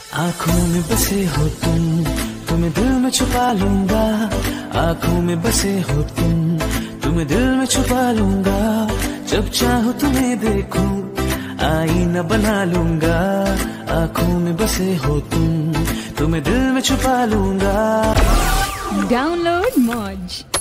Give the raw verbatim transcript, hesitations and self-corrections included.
आँखों में बसे हो तुम, तुम्हें दिल में छुपा लूंगा। आँखों में बसे हो तुम, तुम्हें दिल में छुपा लूंगा। जब चाहो तुम्हें देखूं, आईना बना लूंगा। आँखों में बसे हो तुम, तुम्हें दिल में छुपा लूंगा। डाउनलोड मौज।